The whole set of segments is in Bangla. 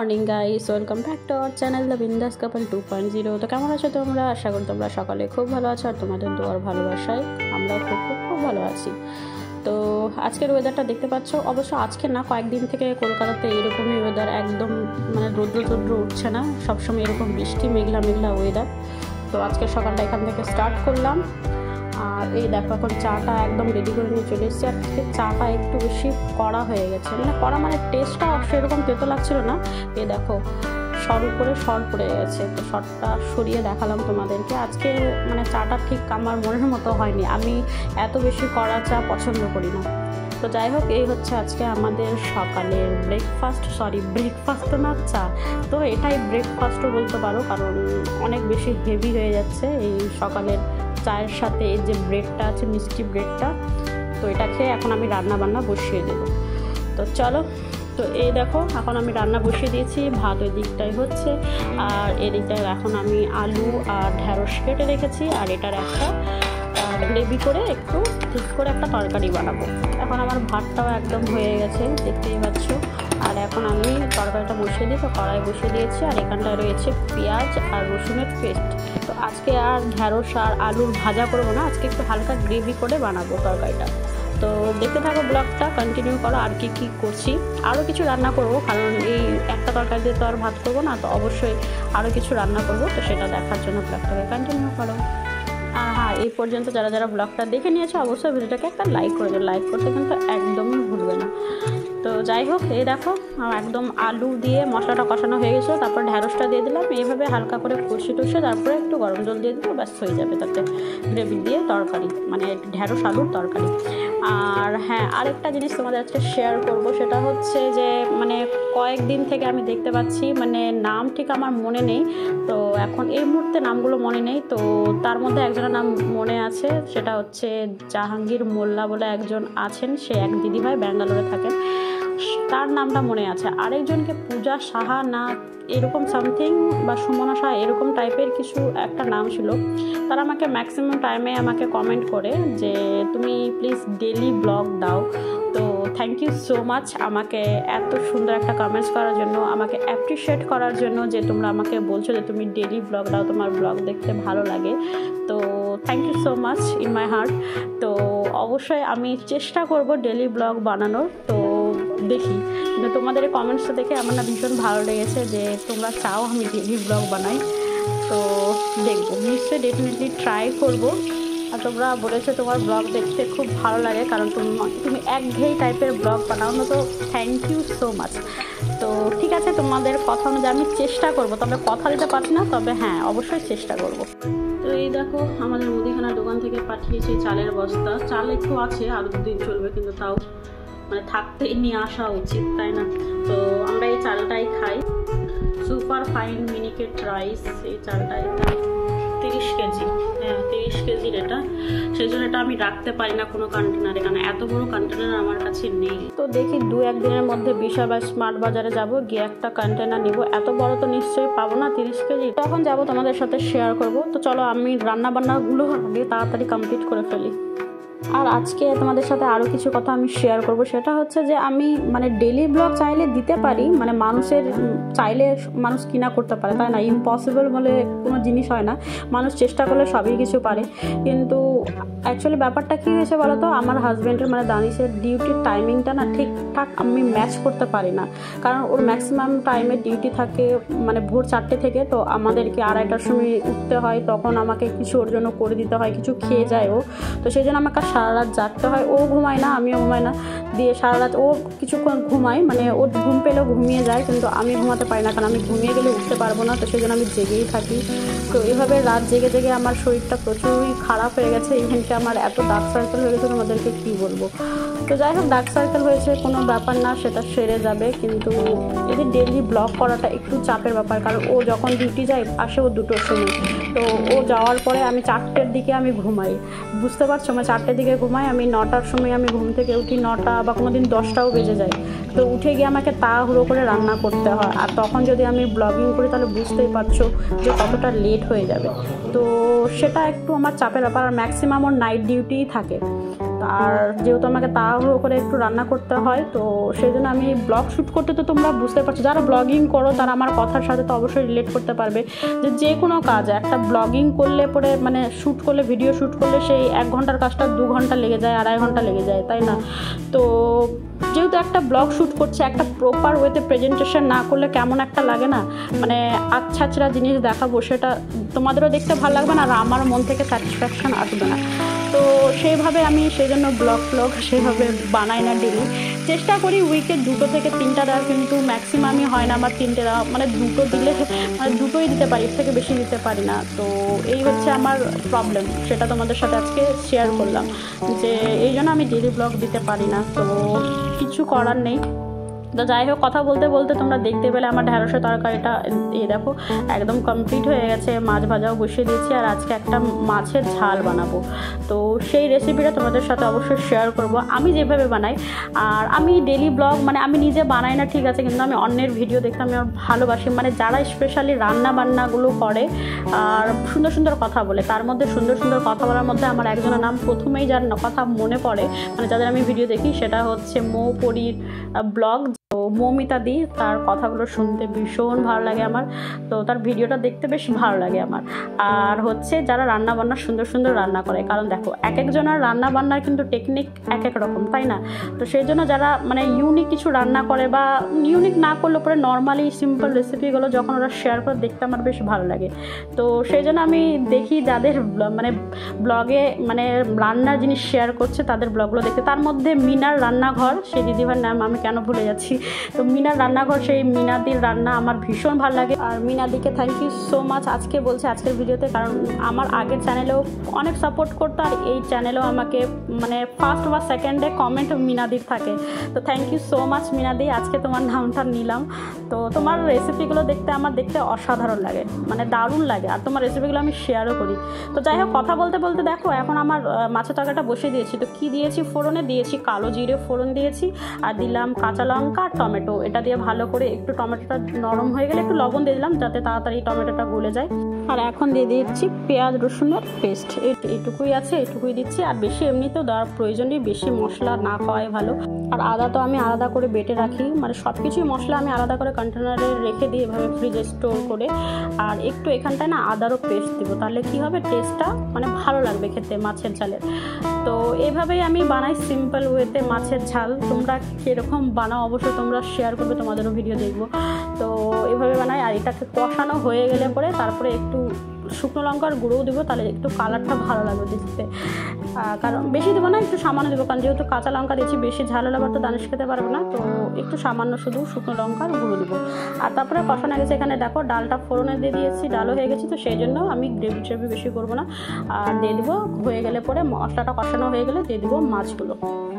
Morning guys, welcome back to our channel the Bindaas couple 2.0। তো কেমন আছো তোমরা? আশা করি তোমরা সকালে খুব ভালো আছো আর তোমাদের দোয়ার ভালোবাসায় আমরাও খুব খুব খুব ভালো আছি। তো আজকের ওয়েদারটা দেখতে পাচ্ছ, অবশ্য আজকে না, কয়েকদিন থেকে কলকাতাতে এরকমই ওয়েদার, একদম মানে রৌদ্র উঠছে না, সবসময় এরকম বৃষ্টি মেঘলা মেঘলা ওয়েদার। তো আজকে সকালটা এখান থেকে স্টার্ট করলাম। আর এই দেখো এখন চাটা একদম রেডি করে নিয়ে চলে এসেছি। আর চাটা একটু বেশি কড়া হয়ে গেছে, মানে কড়া মানে টেস্টটা সেরকম তেতো লাগছিল না। এই দেখো সর উপরে সর পড়ে গেছে, তো সরটা সরিয়ে দেখালাম তোমাদেরকে। আজকে মানে চাটা ঠিক আমার মনের মতো হয়নি, আমি এত বেশি কড়া চা পছন্দ করি না। তো যাই হোক, এই হচ্ছে আজকে আমাদের সকালের ব্রেকফাস্ট তো না, চা। তো এটাই ব্রেকফাস্টও বলতে পারো, কারণ অনেক বেশি হেভি হয়ে যাচ্ছে এই সকালের চায়ের সাথে এই যে ব্রেডটা আছে, মিষ্টি ব্রেডটা। তো এটা খেয়ে এখন আমি রান্না বান্না বসিয়ে দেবো। তো চলো, তো এই দেখো এখন আমি রান্না বসিয়ে দিয়েছি, ভাত ওই দিকটাই হচ্ছে, আর এদিকটায় এখন আমি আলু আর ঢ্যাঁড়স কেটে রেখেছি, আর এটার একটা গ্রেভি করে একটু ঠিক করে একটা তরকারি বানাবো। এখন আমার ভাতটাও একদম হয়ে গেছে, দেখতেই পাচ্ছ। আর এখন আমি তরকারিটা বসিয়ে দিই, তো কড়াই বসিয়ে দিয়েছি, আর এখানটায় রয়েছে পেঁয়াজ আর রসুনের পেস্ট। তো আজকে আর ঢ্যাঁড়স আর আলুর ভাজা করবো না, আজকে একটু হালকা গ্রেভি করে বানাবো তরকারিটা। তো দেখতে থাকো, ব্লগটা কন্টিনিউ করো। আর কি করছি, আরও কিছু রান্না করবো, কারণ এই একটা তরকারি দিয়ে তো আর ভাত করবো না, তো অবশ্যই আরও কিছু রান্না করবো। তো সেটা দেখার জন্য ব্লগটাকে কন্টিনিউ করো। আর হ্যাঁ, এই পর্যন্ত যারা ব্লগটা দেখে নিয়েছো অবশ্যই ভিডিওটাকে একটা লাইক করে দিও, লাইক করতে কিন্তু একদমই ভুলবে না। তো যাই হোক, এই দেখো একদম আলু দিয়ে মশলাটা কষানো হয়ে গেছিলো, তারপর ঢ্যাঁড়সটা দিয়ে দিলাম, এইভাবে হালকা করে কষে তারপরে একটু গরম জল দিয়ে দিলে ব্যাস হয়ে যাবে তাতে গ্রেভি দিয়ে তরকারি, মানে ঢ্যাঁড়স আলুর তরকারি। আর হ্যাঁ, আরেকটা জিনিস তোমাদের আজকে শেয়ার করব, সেটা হচ্ছে যে মানে কয়েকদিন থেকে আমি দেখতে পাচ্ছি, মানে নাম ঠিক আমার মনে নেই, তো এখন এই মুহূর্তে নামগুলো মনে নেই। তো তার মধ্যে একজনের নাম মনে আছে, সেটা হচ্ছে জাহাঙ্গীর মোল্লা বলে একজন আছেন, সে এক দিদিভাই ব্যাঙ্গালোরে থাকেন, তার নামটা মনে আছে। আরেকজনকে পূজা সাহা না এরকম সামথিং, বা সুমনা সাহা এরকম টাইপের কিছু একটা নাম ছিল। তারা আমাকে ম্যাক্সিমাম টাইমে আমাকে কমেন্ট করে যে তুমি প্লিজ ডেলি ব্লগ দাও। তো থ্যাংক ইউ সো মাচ আমাকে এত সুন্দর একটা কমেন্টস করার জন্য, আমাকে অ্যাপ্রিসিয়েট করার জন্য, যে তোমরা আমাকে বলছো যে তুমি ডেলি ব্লগ দাও, তোমার ব্লগ দেখতে ভালো লাগে। তো thank you so much in my heart. তো অবশ্যই আমি চেষ্টা করব ডেলি ব্লগ বানানোর। তো দেখি, কিন্তু তোমাদের কমেন্টসটা দেখে আমার না ভীষণ ভালো লেগেছে যে তোমরা চাও আমি ডেলি ব্লগ বানাই। তো দেখবো, নিশ্চয়ই ডেফিনেটলি ট্রাই করবো। আর তোমরা বলেছো তোমার ব্লগ দেখতে খুব ভালো লাগে, কারণ তুমি একঘেয়ে টাইপের ব্লগ বানাও না। তো থ্যাংক ইউ সো মাচ। তো ঠিক আছে, তোমাদের কথা অনুযায়ী আমি চেষ্টা করবো, তবে কথা দিতে পারছি না, তবে হ্যাঁ অবশ্যই চেষ্টা করব। তো এই দেখো আমাদের মুদিখানার দোকান থেকে পাঠিয়েছে চালের বস্তা। চাল একটু আছে, আরও 2 দিন চলবে, কিন্তু তাও মানে থাকতে নিয়ে আসা উচিত, তাই না? তো আমরা এই চালটাই খাই, সুপার ফাইন মিনিকেট রাইস। এই চালটা এটা 30 কেজি, হ্যাঁ 30 কেজির এটা, সেই জন্য এটা আমি রাখতে পারি না কোনো কন্টেনারে, কারণ এত বড় কন্টেনার আমার কাছে নেই। তো দেখি 2-1 দিনের মধ্যে বিশাল বা স্মার্ট বাজারে যাব, গিয়ে একটা কন্টেনার নিব। এত বড় তো নিশ্চয়ই পাবো না 30 কেজি, তখন যাব তোমাদের সাথে শেয়ার করব। তো চলো আমি রান্না বান্নাগুলো আগে তাড়াতাড়ি কমপ্লিট করে ফেলি। আর আজকে তোমাদের সাথে আরও কিছু কথা আমি শেয়ার করব, সেটা হচ্ছে যে আমি মানে ডেলি ব্লগ চাইলে দিতে পারি, মানে মানুষের চাইলে মানুষ কিনা করতে পারে, তাই না? ইম্পসিবল বলে কোনো জিনিস হয় না, মানুষ চেষ্টা করলে সবই কিছু পারে। কিন্তু অ্যাকচুয়ালি ব্যাপারটা কী হয়েছে বলো তো, আমার হাজব্যান্ডের মানে দানিশের ডিউটির টাইমিংটা না ঠিকঠাক আমি ম্যাচ করতে পারি না, কারণ ওর ম্যাক্সিমাম টাইমে ডিউটি থাকে মানে ভোর 4টে থেকে, তো আমাদেরকে 2:30টার সময় উঠতে হয়, তখন আমাকে কিছু ওর জন্য করে দিতে হয়, কিছু খেয়ে যায় ও, তো সেই জন্য আমাকে সারা রাত জাগতে হয়। ও ঘুমায় না, আমিও ঘুমাই না, দিয়ে সারা রাত ও কিছুক্ষণ ঘুমায়, মানে ওর ঘুম পেলেও ঘুমিয়ে যায়, কিন্তু আমি ঘুমাতে পারি না, কারণ আমি ঘুমিয়ে গেলে উঠতে পারবো না, তো সেই জন্য আমি জেগেই থাকি। তো এইভাবে রাত জেগে আমার শরীরটা প্রচুরই খারাপ হয়ে গেছে, ইভেনকি আমার এত ডার্ক সার্কেল হয়ে গেছে তোমাদেরকে কী বলবো। তো যাই হোক, ডার্ক সার্কেল হয়েছে কোনো ব্যাপার না, সেটা সেরে যাবে, কিন্তু এদের ডেলি ব্লগ করাটা একটু চাপের ব্যাপার, কারণ ও যখন ডিউটি যায় আসে ও 2টোর সময়, তো ও যাওয়ার পরে আমি 4টের দিকে আমি ঘুমাই, বুঝতে পারছো? আমার 4টের দিকে ঘুমাই, আমি 9টার সময় আমি ঘুম থেকে উঠি, 9টা বা কোনো দিন 10টাও বেজে যায়, তো উঠে গিয়ে আমাকে তাড়াহুড়ো করে রান্না করতে হয়। আর তখন যদি আমি ব্লগিং করি তাহলে বুঝতেই পারছো যে কতটা লেট হয়ে যাবে। তো সেটা একটু আমার চাপের ব্যাপার। আর ম্যাক্সিমাম ওর নাইট ডিউটিই থাকে। আর যেহেতু আমাকে তাড়াহুড়ো করে একটু রান্না করতে হয়, তো সেই জন্য আমি ব্লগ শ্যুট করতে, তো তোমরা বুঝতে পারছো যারা ব্লগিং করো তারা আমার কথার সাথে তো অবশ্যই রিলেট করতে পারবে যে কোনো কাজ একটা ব্লগিং করলে পরে মানে শ্যুট করলে, ভিডিও শ্যুট করলে সেই 1 ঘন্টার কাজটা 2 ঘন্টা লেগে যায়, 2.5 ঘন্টা লেগে যায়, তাই না? তো যেহেতু একটা ব্লগ শ্যুট করছে, একটা প্রপার ওয়েতে প্রেজেন্টেশন না করলে কেমন একটা লাগে না, মানে আচ্ছা জিনিস দেখাবো, সেটা তোমাদেরও দেখতে ভালো লাগবে না আর আমার মন থেকে স্যাটিসফ্যাকশান আসবে না। তো সেইভাবে আমি সেই জন্য ব্লগ সেভাবে বানাই না ডেলি। চেষ্টা করি উইকে 2 থেকে 3টা দেওয়ার, কিন্তু ম্যাক্সিমামই হয় না আমার 3টে দেওয়া, মানে 2টো দিলে মানে 2টোই দিতে পারি, এর থেকে বেশি দিতে পারি না। তো এই হচ্ছে আমার প্রবলেম, সেটা তোমাদের সাথে আজকে শেয়ার করলাম যে এই জন্য আমি ডেলি ব্লগ দিতে পারি না। তো কিছু করার নেই। তো যাই হোক, কথা বলতে বলতে তোমরা দেখতে পেলে আমার ঢ্যাঁড়সের তরকারিটা দেখো একদম কমপ্লিট হয়ে গেছে। মাছ ভাজাও বসিয়ে দিয়েছি আর আজকে একটা মাছের ঝাল বানাবো। তো সেই রেসিপিটা তোমাদের সাথে অবশ্যই শেয়ার করব আমি যেভাবে বানাই। আর আমি ডেলি ব্লগ মানে আমি নিজে বানাই না ঠিক আছে, কিন্তু আমি অন্যের ভিডিও দেখতে আমি ভালোবাসি, মানে যারা স্পেশালি রান্না বান্নাগুলো করে আর সুন্দর সুন্দর কথা বলে। তার মধ্যে সুন্দর সুন্দর কথা বলার মধ্যে আমার একজনের নাম প্রথমেই যার কথা মনে পড়ে, মানে যাদের আমি ভিডিও দেখি, সেটা হচ্ছে মৌপরীর ব্লগ। তো মৌমিতা দি, তার কথাগুলো শুনতে ভীষণ ভালো লাগে আমার, তো তার ভিডিওটা দেখতে বেশ ভালো লাগে আমার। আর হচ্ছে যারা রান্না বান্না সুন্দর সুন্দর রান্না করে, কারণ দেখো এক একজনের রান্না বান্নার কিন্তু টেকনিক এক এক রকম, তাই না? তো সেই জন্য যারা মানে ইউনিক কিছু রান্না করে, বা ইউনিক না করলে পরে নর্মালি সিম্পল রেসিপিগুলো যখন ওরা শেয়ার করে দেখতে আমার বেশ ভালো লাগে। তো সেই জন্য আমি দেখি যাদের মানে ব্লগে মানে রান্নার জিনিস শেয়ার করছে তাদের ব্লগগুলো দেখতে। তার মধ্যে মিনার রান্নাঘর, সেই দিদিভার নাম আমি কেন ভুলে যাচ্ছি, তো মিনার রান্নাঘর, সেই মিনাদির রান্না আমার ভীষণ ভালো লাগে। আর মিনাদিকে থ্যাংক ইউ সো মাচ আজকে বলছে আজকের ভিডিওতে, কারণ আমার আগের চ্যানেলেও অনেক সাপোর্ট করতো আর এই চ্যানেলেও আমাকে মানে ফার্স্ট বা সেকেন্ডে কমেন্ট মিনাদির থাকে। তো thank you so much Minadi, আজকে তোমার নামটা নিলাম। তো তোমার রেসিপিগুলো দেখতে অসাধারণ লাগে, মানে দারুণ লাগে, আর তোমার রেসিপিগুলো আমি শেয়ারও করি। তো যাই হোক, কথা বলতে বলতে দেখো এখন আমার মাছের তরকারিটা বসিয়ে দিয়েছি। তো কি দিয়েছি ফোড়নে, দিয়েছি কালো জিরে ফোড়ন দিয়েছি, আর দিলাম কাঁচা লঙ্কা আর টমেটো। এটা দিয়ে ভালো করে একটু টমেটোটা নরম হয়ে গেলে একটু লবণ দিয়ে দিলাম যাতে তাড়াতাড়ি টমেটোটা গলে যায়। আর এখন দিয়ে দিচ্ছি পেঁয়াজ রসুনের পেস্ট, এইটুকুই আছে, এইটুকুই দিচ্ছি। আর বেশি এমনিতেও দেওয়ার প্রয়োজন নেই, বেশি মশলা না খাওয়াই ভালো। আর আদা তো আমি আলাদা করে বেটে রাখি, মানে সব কিছুই মশলা আমি আলাদা করে কন্টেনারে রেখে দিই এভাবে ফ্রিজে স্টোর করে। আর একটু এখানটায় না আদারও পেস্ট দেবো, তাহলে কি হবে টেস্টটা মানে ভালো লাগবে খেতে মাছের ঝালের। তো এইভাবেই আমি বানাই সিম্পল ওয়েতে মাছের ঝাল। তোমরা কীরকম বানাও অবশ্যই তোমরা শেয়ার করবে, তোমাদেরও ভিডিও দেখবো। তো এইভাবে বানাই। আর এটাকে কষানো হয়ে গেলে পরে তারপরে একটু শুকনো লঙ্কার গুঁড়োও দেবো, তাহলে একটু কালারটা ভালো লাগবে দেখতে। কারণ বেশি দেবো না, একটু সামান্য দেবো, কারণ যেহেতু কাঁচা লঙ্কা দিচ্ছি বেশি ঝাল হলে আবার তো দানিশ খেতে পারবে না। তো একটু সামান্য শুধু শুকনো লঙ্কার গুঁড়ো দেবো। আর তারপরে কষানো গেছে, এখানে দেখো ডালটা ফোড়নে দিয়ে দিয়েছি, ডালও হয়ে গেছে। তো সেই জন্য আমি গ্রেভি বেশি করবো না, আর দিয়ে দেবো হয়ে গেলে পরে মশলাটা কষানো হয়ে গেলে দিয়ে দেবো মাছগুলো।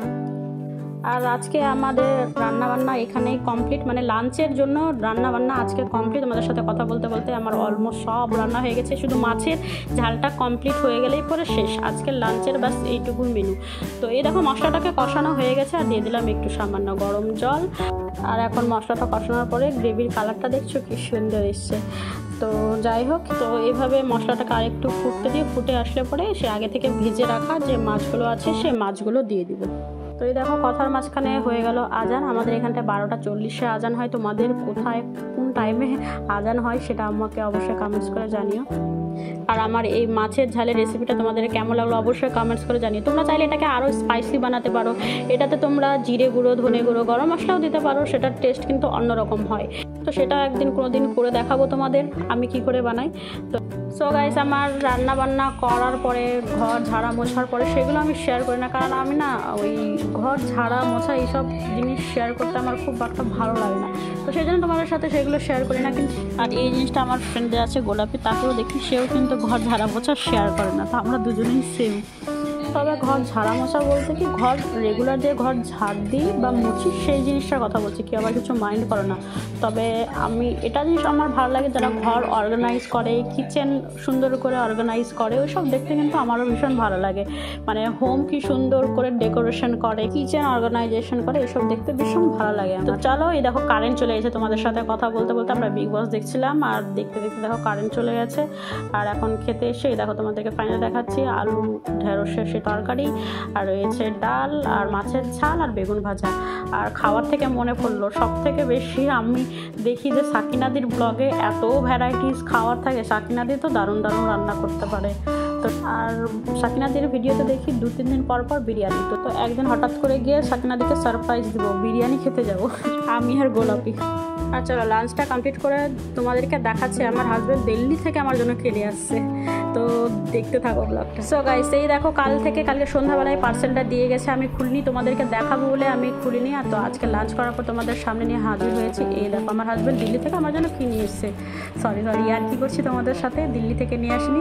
আর আজকে আমাদের রান্নাবান্না এখানেই কমপ্লিট, মানে লাঞ্চের জন্য রান্নাবান্না আজকে কমপ্লিট। আমাদের সাথে কথা বলতে বলতে আমার অলমোস্ট সব রান্না হয়ে গেছে, শুধু মাছের ঝালটা কমপ্লিট হয়ে গেলেই পরে শেষ আজকের লাঞ্চের, বাস এইটুকুই মেনু। তো এই দেখো মশলাটাকে কষানো হয়ে গেছে, আর দিয়ে দিলাম একটু সামান্য গরম জল। আর এখন মশলাটা কষানোর পরে গ্রেভির কালারটা দেখছো কি সুন্দর এসছে। তো যাই হোক, তো এইভাবে মশলাটাকে আরেকটু ফুটে আসলে পরে সে আগে থেকে ভেজে রাখা যে মাছগুলো আছে সে মাছগুলো দিয়ে দিব। তো এই দেখো কথার মাঝখানে হয়ে গেল আজান। আমাদের এখানটায় 12টা 40 আজান হয়। তোমাদের কোথায় কোন টাইমে আজান হয় সেটা আমাকে অবশ্যই কমেন্টস করে জানিও। আর আমার এই মাছের ঝালের রেসিপিটা তোমাদের কেমন লাগলো অবশ্যই কমেন্টস করে জানিও। তোমরা চাইলে এটাকে আরও স্পাইসি বানাতে পারো, এটাতে তোমরা জিরে গুঁড়ো, ধনে গুঁড়ো, গরম মশলাও দিতে পারো, সেটার টেস্ট কিন্তু অন্যরকম হয়। তো সেটা একদিন কোনোদিন করে দেখাবো তোমাদের আমি কি করে বানাই। তো সো গাইস, আমার রান্না বান্না করার পরে ঘর ঝাড়া মোছার পরে সেগুলো আমি শেয়ার করি না, কারণ আমি না ওই ঘর ঝাড়া মোছা এইসব জিনিস শেয়ার করতে আমার খুব একটা ভালো লাগে না। তো সেই জন্য তোমাদের সাথে সেগুলো শেয়ার করি না। কিন্তু আর এই জিনিসটা আমার ফ্রেন্ডে আছে গোলাপি, তাকেও দেখি সেও কিন্তু ঘর ঝাড়া মোছা শেয়ার করে না, তো আমরা দুজনেই সেম। তবে ঘর ঝাড়া মশা বলতে কি ঘর রেগুলার যে ঘর ঝাড় দিই বা মুছি সেই জিনিসটার কথা বলছি, কি আবার কিছু মাইন্ড করো না। তবে আমি এটা জিনিস আমার ভালো লাগে যারা ঘর অর্গানাইজ করে, কিচেন সুন্দর করে অর্গানাইজ করে, ওইসব দেখতে কিন্তু আমারও ভীষণ ভালো লাগে। মানে হোম কি সুন্দর করে ডেকোরেশন করে, কিচেন অর্গানাইজেশন করে, এসব দেখতে ভীষণ ভালো লাগে। তো চলো, এই দেখো কারেন্ট চলে গেছে। তোমাদের সাথে কথা বলতে বলতে আমরা বিগ বস দেখছিলাম, আর দেখতে দেখতে দেখো কারেন্ট চলে গেছে। আর এখন খেতে এসে দেখো তোমাদেরকে ফাইনাল দেখাচ্ছি, আলু ঢেঁড়সের সে তরকারি, আর রয়েছে ডাল আর মাছের ঝাল আর বেগুন ভাজা। আর খাওয়ার থেকে মনে পড়লো, সব থেকে বেশি আমি দেখি যে সাকিনাদির ব্লগে এত ভ্যারাইটিস খাওয়ার থাকে। সাকিনাদি তো দারুণ দারুণ রান্না করতে পারে। তো আর সাকিনাদির ভিডিওতে দেখি 2-3 দিন পর পর বিরিয়ানি। তো একদিন হঠাৎ করে গিয়ে সাকিনাদিকে সারপ্রাইজ দিব, বিরিয়ানি খেতে যাব আমি আর গোলাপি। আর চলো লাঞ্চটা কমপ্লিট করে তোমাদেরকে দেখাচ্ছে আমার হাজব্যান্ড দিল্লি থেকে আমার জন্য খেলে আসছে। তো দেখতে থাকো ব্লগটা। সো গাইস, এই দেখো কালকে সন্ধ্যাবেলায় পার্সেলটা দিয়ে গেছে, আমি খুলিনি, তোমাদেরকে দেখাবো বলে আমি খুলিনি। আর তো আজকে লাঞ্চ করার পর তোমাদের সামনে নিয়ে হাজির হয়েছে। এই দেখো আমার হাজব্যান্ড দিল্লি থেকে আমার জন্য কি নিয়ে এসছে। সরি আর কি করছি তোমাদের সাথে, দিল্লি থেকে নিয়ে আসিনি।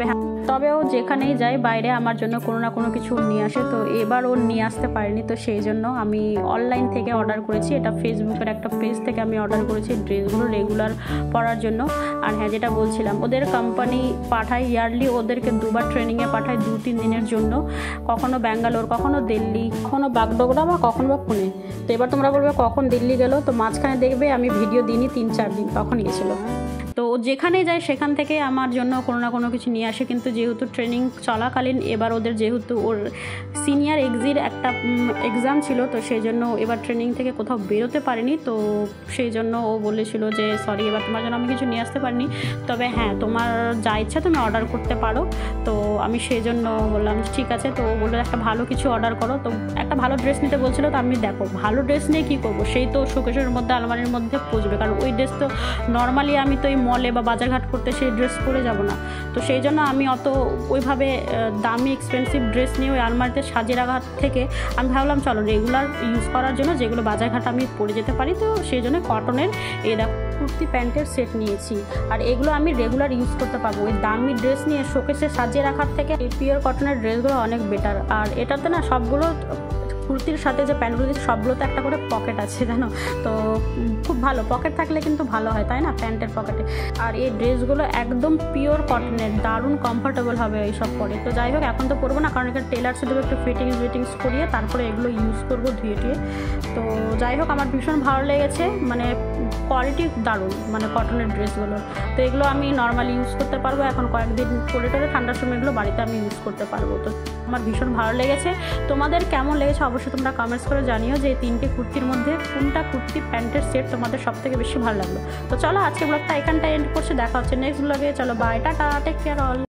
তবেও যেখানেই যাই বাইরে আমার জন্য কোনো না কোনো কিছু নিয়ে আসে। তো এবার ও নিয়ে আসতে পারেনি, তো সেই জন্য আমি অনলাইন থেকে অর্ডার করেছি। এটা ফেসবুকের একটা পেজ থেকে আমি অর্ডার করেছি ড্রেসগুলো রেগুলার পরার জন্য। আর হ্যাঁ, যেটা বলছিলাম, ওদের কোম্পানি পাঠায় ইয়ারলি, ওদেরকে 2বার ট্রেনিংয়ে পাঠায় 2-3 দিনের জন্য, কখনো ব্যাঙ্গালোর, কখনো দিল্লি, কখনো বাগডোগরা বা কখনো বা পুনে। তো এবার তোমরা বলবে কখন দিল্লি গেল, তো মাঝখানে দেখবে আমি ভিডিও দিইনি 3-4 দিন, তখন গেছিলো। তো যেখানে যায় সেখান থেকে আমার জন্য কোনো না কোনো কিছু নিয়ে আসে। কিন্তু যেহেতু ট্রেনিং চলাকালীন এবার ওদের যেহেতু ওর সিনিয়র এক্সির একটা এক্সাম ছিল, তো সেই জন্য এবার ট্রেনিং থেকে কোথাও বেরোতে পারিনি। তো সেই জন্য ও বলেছিল যে সরি, এবার তোমার জন্য আমি কিছু নিয়ে আসতে পারিনি, তবে হ্যাঁ তোমার যা ইচ্ছা তুমি অর্ডার করতে পারো। তো আমি সেই জন্য বললাম ঠিক আছে। তো ও বললো একটা ভালো কিছু অর্ডার করো। তো একটা ভালো ড্রেস নিতে বলছিলো। তো আমি দেখো ভালো ড্রেস নিয়ে কী করবো, সেই তো শোকেসের মধ্যে আলমারির মধ্যে পচবে, কারণ ওই ড্রেস তো নর্মালি আমি তো এই মলে বা বাজারঘাট করতে সেই ড্রেস পরে যাব না। তো সেই জন্য আমি অত ওইভাবে দামি এক্সপেন্সিভ ড্রেস নিয়ে ওই আলমারিতে সাজিয়ে রাখার থেকে আমি ভাবলাম চলো রেগুলার ইউজ করার জন্য যেগুলো বাজারঘাট আমি পরে যেতে পারি। তো সেই জন্য কটনের এই কুর্তি প্যান্টের সেট নিয়েছি, আর এগুলো আমি রেগুলার ইউজ করতে পারবো। ওই দামি ড্রেস নিয়ে শোকেসে সাজিয়ে রাখার থেকে এই পিওর কটনের ড্রেসগুলো অনেক বেটার। আর এটাতে না সবগুলো কুর্তির সাথে যে প্যান্টগুলো দিচ্ছে সবগুলোতে একটা করে পকেট আছে, জানো তো, খুব ভালো পকেট থাকলে কিন্তু ভালো হয়, তাই না, প্যান্টের পকেটে। আর এই ড্রেসগুলো একদম পিওর কটনের, দারুণ কমফোর্টেবল হবে এইসব পরে। তো যাই হোক, এখন তো পরবো না, কারণ এখানে টেলার শুধু একটু ফিটিংস করিয়ে তারপরে এগুলো ইউজ করবো ধুয়ে টুয়ে। তো যাই হোক, আমার ভীষণ ভালো লেগেছে, মানে কোয়ালিটি দারুণ, মানে কটনের ড্রেসগুলো। তো এগুলো আমি নর্মালি ইউজ করতে পারবো, এখন কয়েকদিন পরে ঠান্ডার সময় এগুলো বাড়িতে আমি ইউজ করতে পারবো। তো আমার ভীষণ ভালো লেগেছে। তোমাদের কেমন লেগেছে অবশ্যই তোমরা কমেন্টস করে জানিও যে এই 3টে কুর্তির মধ্যে কোনটা কুর্তি প্যান্টের সেট তোমাদের সব থেকে বেশি ভালো লাগলো। তো চলো আজকে ব্লগটা এখানটা এন্ড করছি, দেখা হচ্ছে নেক্সট ব্লগে। চলো bye, tata, take care all.